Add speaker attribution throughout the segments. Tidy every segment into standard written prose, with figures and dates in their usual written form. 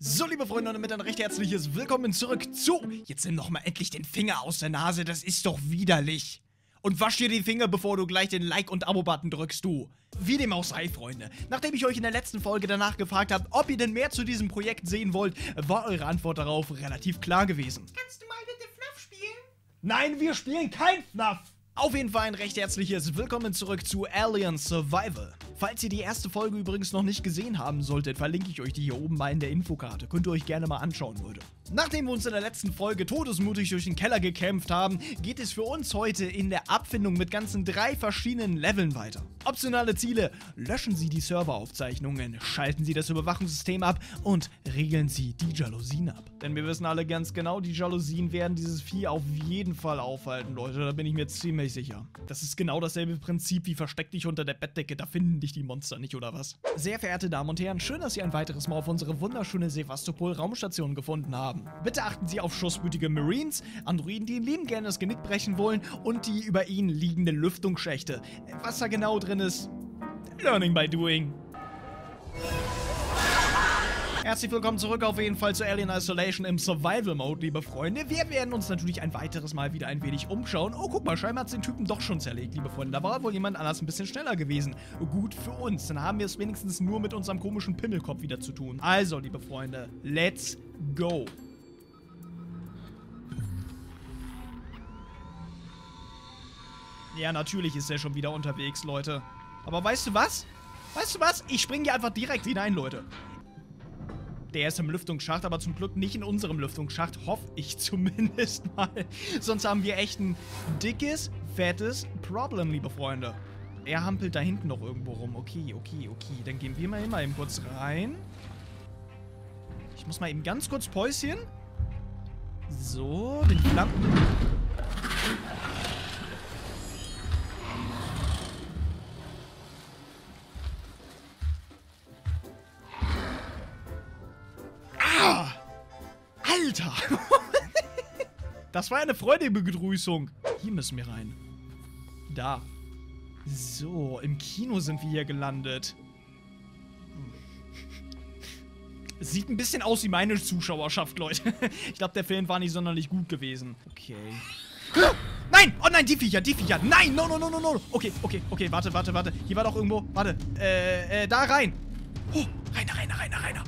Speaker 1: So, liebe Freunde, und damit ein recht herzliches Willkommen zurück zu... Jetzt nimm doch mal endlich den Finger aus der Nase, das ist doch widerlich. Und wasch dir die Finger, bevor du gleich den Like- und Abo-Button drückst, du. Wie dem auch sei, Freunde. Nachdem ich euch in der letzten Folge danach gefragt habe, ob ihr denn mehr zu diesem Projekt sehen wollt, war eure Antwort darauf relativ klar gewesen.
Speaker 2: Kannst du mal bitte FNAF spielen?
Speaker 1: Nein, wir spielen kein FNAF! Auf jeden Fall ein recht herzliches Willkommen zurück zu Alien Survival. Falls ihr die erste Folge übrigens noch nicht gesehen haben solltet, verlinke ich euch die hier oben mal in der Infokarte. Könnt ihr euch gerne mal anschauen, Leute. Nachdem wir uns in der letzten Folge todesmutig durch den Keller gekämpft haben, geht es für uns heute in der Abfindung mit ganzen 3 verschiedenen Leveln weiter. Optionale Ziele: löschen Sie die Serveraufzeichnungen, schalten Sie das Überwachungssystem ab und regeln Sie die Jalousien ab. Denn wir wissen alle ganz genau, die Jalousien werden dieses Vieh auf jeden Fall aufhalten, Leute, da bin ich mir ziemlich sicher. Das ist genau dasselbe Prinzip wie versteck dich unter der Bettdecke, da finden dich die Monster nicht, oder was? Sehr verehrte Damen und Herren, schön, dass Sie ein weiteres Mal auf unsere wunderschöne Sevastopol-Raumstation gefunden haben. Bitte achten Sie auf schusswütige Marines, Androiden, die Ihnen lieben gerne das Genick brechen wollen und die über ihnen liegenden Lüftungsschächte. Was da genau drin ist, learning by doing. Herzlich willkommen zurück auf jeden Fall zu Alien Isolation im Survival-Mode, liebe Freunde. Wir werden uns natürlich ein weiteres Mal wieder ein wenig umschauen. Oh, guck mal, scheinbar hat es den Typen doch schon zerlegt, liebe Freunde. Da war wohl jemand anders ein bisschen schneller gewesen. Gut für uns, dann haben wir es wenigstens nur mit unserem komischen Pimmelkopf wieder zu tun. Also, liebe Freunde, let's go. Ja, natürlich ist er schon wieder unterwegs, Leute. Aber weißt du was? Weißt du was? Ich springe hier einfach direkt hinein, Leute. Der ist im Lüftungsschacht, aber zum Glück nicht in unserem Lüftungsschacht, hoffe ich zumindest mal. Sonst haben wir echt ein dickes, fettes Problem, liebe Freunde. Er hampelt da hinten noch irgendwo rum. Okay. Dann gehen wir mal eben kurz rein. Ich muss mal eben ganz kurz Päuschen. So, den Flammen... Alter! Das war eine freudige Begrüßung. Hier müssen wir rein. Da. So, im Kino sind wir hier gelandet. Sieht ein bisschen aus wie meine Zuschauerschaft, Leute. Ich glaube, der Film war nicht sonderlich gut gewesen. Okay. Nein! Oh nein, die Viecher! Nein! No! Okay, warte. Hier war doch irgendwo... Warte. Da rein. Oh, reiner.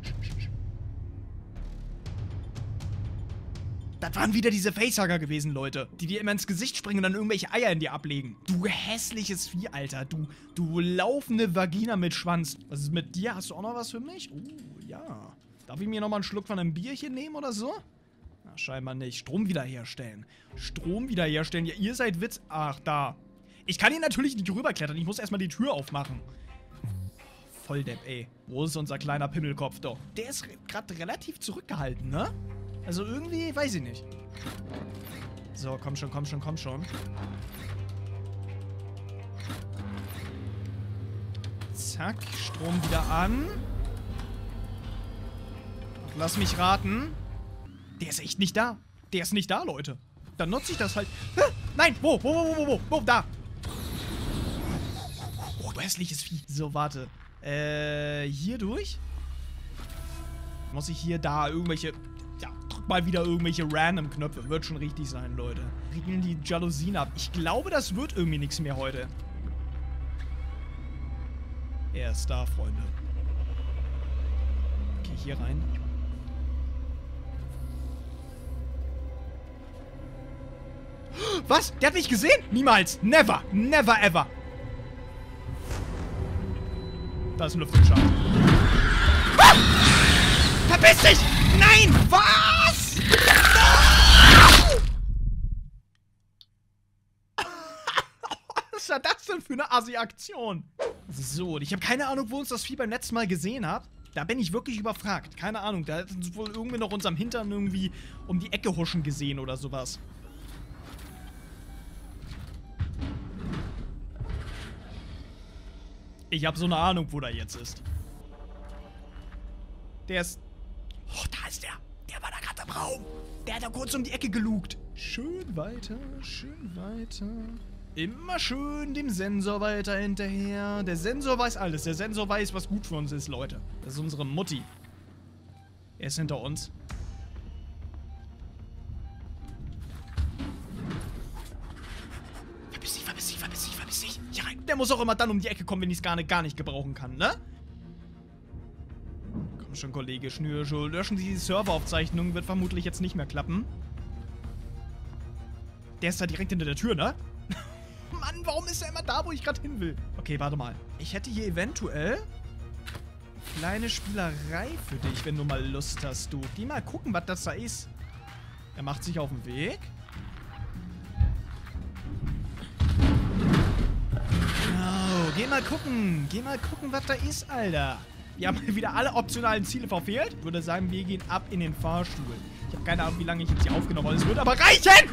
Speaker 1: Das waren wieder diese Facehugger gewesen, Leute. Die dir immer ins Gesicht springen und dann irgendwelche Eier in dir ablegen. Du hässliches Vieh, Alter. Du laufende Vagina mit Schwanz. Was ist mit dir? Hast du auch noch was für mich? Ja. Darf ich mir nochmal einen Schluck von einem Bierchen nehmen oder so? Na, scheinbar nicht. Strom wiederherstellen. Ja, ihr seid Witz. Ach, da. Ich kann hier natürlich nicht rüberklettern. Ich muss erstmal die Tür aufmachen. Volldepp, ey. Wo ist unser kleiner Pimmelkopf doch? Der ist gerade relativ zurückgehalten, ne? Also irgendwie, weiß ich nicht. So, komm schon. Zack, Strom wieder an. Lass mich raten. Der ist echt nicht da. Der ist nicht da, Leute. Dann nutze ich das halt. Nein, wo, da. Oh, du hässliches Vieh. So, warte. Hier durch? Muss ich hier da irgendwelche... Ja, drück mal wieder irgendwelche random Knöpfe. Wird schon richtig sein, Leute. Regeln die Jalousien ab. Ich glaube, das wird irgendwie nichts mehr heute. Er ist da, Freunde. Okay, hier rein. Was? Der hat mich gesehen? Niemals. Never ever. Da ist ein Lüftungsschacht. Ah! Verpiss dich! Nein! Was? No! Was war das denn für eine Assi-Aktion? So, ich habe keine Ahnung, wo uns das Vieh beim letzten Mal gesehen hat. Da bin ich wirklich überfragt. Keine Ahnung, da hat uns wohl irgendwie noch unserem Hintern irgendwie um die Ecke huschen gesehen oder sowas. Ich habe so eine Ahnung, wo der jetzt ist. Der ist... Oh, da ist der. Der war da gerade im Raum. Der hat da kurz um die Ecke gelugt. Schön weiter. Immer schön dem Sensor weiter hinterher. Der Sensor weiß alles. Der Sensor weiß, was gut für uns ist, Leute. Das ist unsere Mutti. Er ist hinter uns. Verpiss dich. Hier rein. Der muss auch immer dann um die Ecke kommen, wenn ich es gar nicht gebrauchen kann, ne? Komm schon, Kollege, Schnürschuh. Löschen Sie die Serveraufzeichnung. Wird vermutlich jetzt nicht mehr klappen. Der ist da direkt hinter der Tür, ne? Mann, warum ist er immer da, wo ich gerade hin will? Okay, warte mal. Ich hätte hier eventuell kleine Spielerei für dich, wenn du mal Lust hast, du. Geh mal gucken, was das da ist. Er macht sich auf den Weg. Genau, geh mal gucken, was da ist, Alter. Wir haben wieder alle optionalen Ziele verfehlt. Ich würde sagen, wir gehen ab in den Fahrstuhl. Ich habe keine Ahnung, wie lange ich jetzt hier aufgenommen habe. Es wird aber reichen!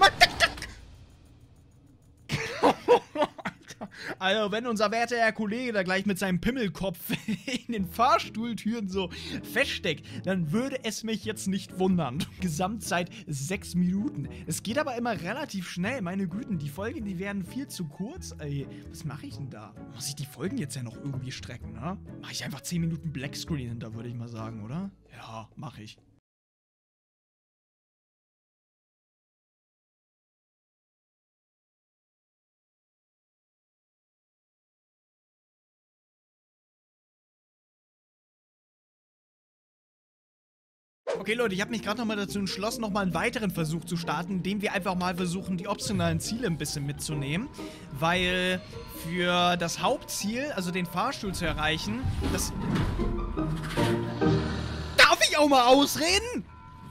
Speaker 1: Also, wenn unser werter Herr Kollege da gleich mit seinem Pimmelkopf in den Fahrstuhltüren so feststeckt, dann würde es mich jetzt nicht wundern. Gesamtzeit 6 Minuten. Es geht aber immer relativ schnell. Meine Güten, die Folgen, die werden viel zu kurz. Ey, was mache ich denn da? Muss ich die Folgen jetzt ja noch irgendwie strecken, ne? Mache ich einfach 10 Minuten Blackscreen hinter, würde ich mal sagen, oder? Ja, mache ich. Okay, Leute, ich habe mich gerade nochmal dazu entschlossen, nochmal einen weiteren Versuch zu starten, indem wir einfach mal versuchen, die optionalen Ziele ein bisschen mitzunehmen. Weil für das Hauptziel, also den Fahrstuhl zu erreichen, das... Darf ich auch mal ausreden?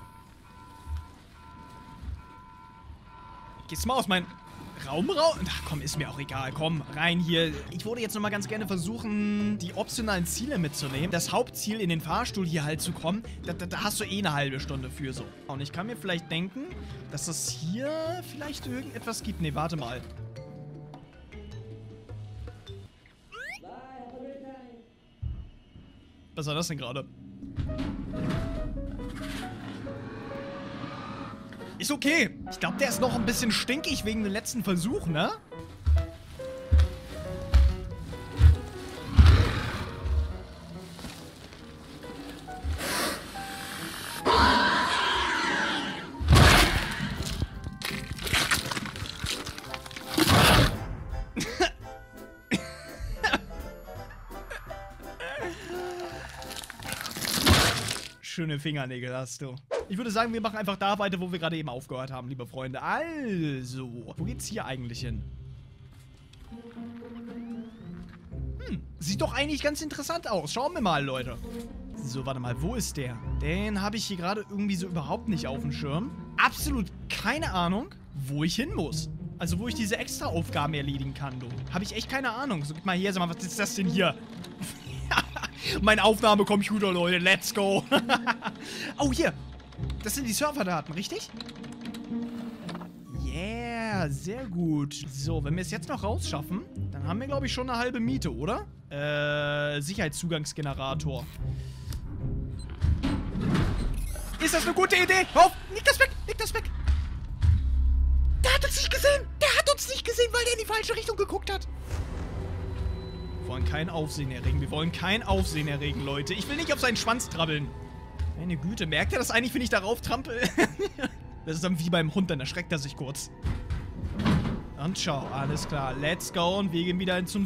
Speaker 1: Gehst du mal aus meinem Raum raus? Ach komm, ist mir auch egal. Komm, rein hier. Ich würde jetzt nochmal ganz gerne versuchen, die optionalen Ziele mitzunehmen. Das Hauptziel, in den Fahrstuhl hier halt zu kommen, da hast du eh eine halbe Stunde für so. Und ich kann mir vielleicht denken, dass es hier vielleicht irgendetwas gibt. Nee, warte mal. Was war das denn gerade? Ist okay. Ich glaube, der ist noch ein bisschen stinkig wegen dem letzten Versuch, ne? Schöne Fingernägel hast du. Ich würde sagen, wir machen einfach da weiter, wo wir gerade eben aufgehört haben, liebe Freunde. Also, wo geht's hier eigentlich hin? Sieht doch eigentlich ganz interessant aus. Schauen wir mal, Leute. So, warte mal, wo ist der? Den habe ich hier gerade irgendwie so überhaupt nicht auf dem Schirm. Absolut keine Ahnung, wo ich hin muss. Also, wo ich diese extra Aufgaben erledigen kann, du. Habe ich echt keine Ahnung. So, gib mal hier, sag mal, was ist das denn hier? Mein Aufnahmecomputer, Leute. Let's go. Oh, hier. Das sind die Serverdaten, richtig? Yeah, sehr gut. So, wenn wir es jetzt noch rausschaffen, dann haben wir, glaube ich, schon eine halbe Miete, oder? Sicherheitszugangsgenerator. Ist das eine gute Idee? Hör auf! Leg das weg! Leg das weg! Der hat uns nicht gesehen! Der hat uns nicht gesehen, weil der in die falsche Richtung geguckt hat! Wir wollen kein Aufsehen erregen. Wir wollen kein Aufsehen erregen, Leute. Ich will nicht auf seinen Schwanz trabbeln. Meine Güte, merkt er das eigentlich, wenn ich darauf trampel? Das ist dann wie beim Hund, dann erschreckt er sich kurz. Und ciao, alles klar. Let's go und wir gehen wieder zum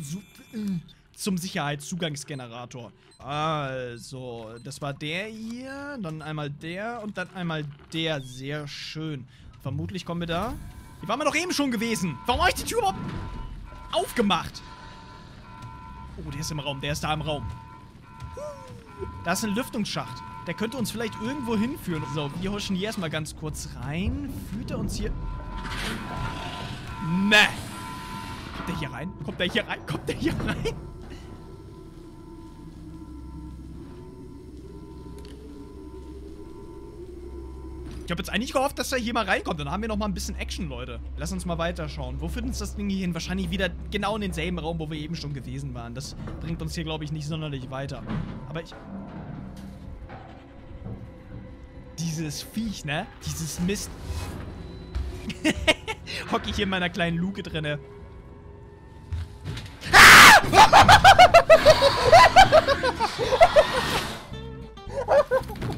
Speaker 1: Sicherheitszugangsgenerator. Also, das war der hier, dann einmal der und dann einmal der. Sehr schön. Vermutlich kommen wir da. Hier waren wir doch eben schon gewesen. Warum habe ich die Tür überhaupt aufgemacht? Oh, der ist im Raum, der ist da im Raum. Da ist ein Lüftungsschacht. Der könnte uns vielleicht irgendwo hinführen. So, wir huschen hier erstmal ganz kurz rein. Führt er uns hier... Ne. Kommt der hier rein? Kommt der hier rein? Kommt der hier rein? Ich habe jetzt eigentlich gehofft, dass er hier mal reinkommt. Dann haben wir noch mal ein bisschen Action, Leute. Lass uns mal weiterschauen. Wo führt uns das Ding hier hin? Wahrscheinlich wieder genau in denselben Raum, wo wir eben schon gewesen waren. Das bringt uns hier, glaube ich, nicht sonderlich weiter. Aber ich... Dieses Viech, ne? Dieses Mist. Hocke ich hier in meiner kleinen Luke drinne. Ah!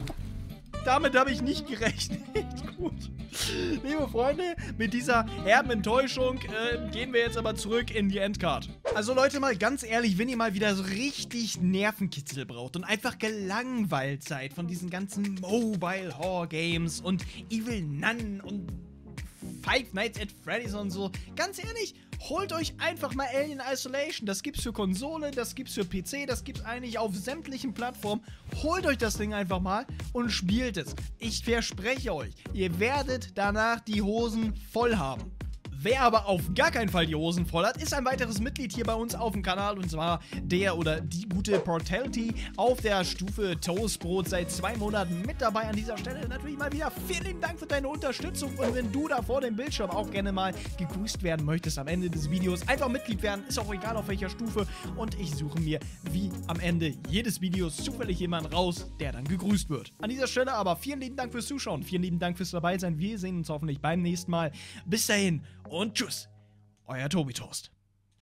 Speaker 1: damit habe ich nicht gerechnet. Gut. Liebe Freunde, mit dieser herben Enttäuschung gehen wir jetzt aber zurück in die Endcard. Also Leute, mal ganz ehrlich, wenn ihr mal wieder so richtig Nervenkitzel braucht und einfach gelangweilt seid von diesen ganzen Mobile Horror Games und Evil Nun und Five Nights at Freddy's und so, ganz ehrlich, holt euch einfach mal Alien Isolation. Das gibt's für Konsole, das gibt's für PC, das gibt's eigentlich auf sämtlichen Plattformen. Holt euch das Ding einfach mal und spielt es. Ich verspreche euch, ihr werdet danach die Hosen voll haben. Wer aber auf gar keinen Fall die Hosen voll hat, ist ein weiteres Mitglied hier bei uns auf dem Kanal, und zwar der oder die gute Portality auf der Stufe Toastbrot, seit 2 Monaten mit dabei. An dieser Stelle natürlich mal wieder vielen lieben Dank für deine Unterstützung, und wenn du da vor dem Bildschirm auch gerne mal gegrüßt werden möchtest am Ende des Videos, einfach Mitglied werden, ist auch egal auf welcher Stufe, und ich suche mir wie am Ende jedes Videos zufällig jemanden raus, der dann gegrüßt wird. An dieser Stelle aber vielen lieben Dank fürs Zuschauen, vielen lieben Dank fürs Dabeisein. Wir sehen uns hoffentlich beim nächsten Mal. Bis dahin und tschüss, euer Tobi Toast.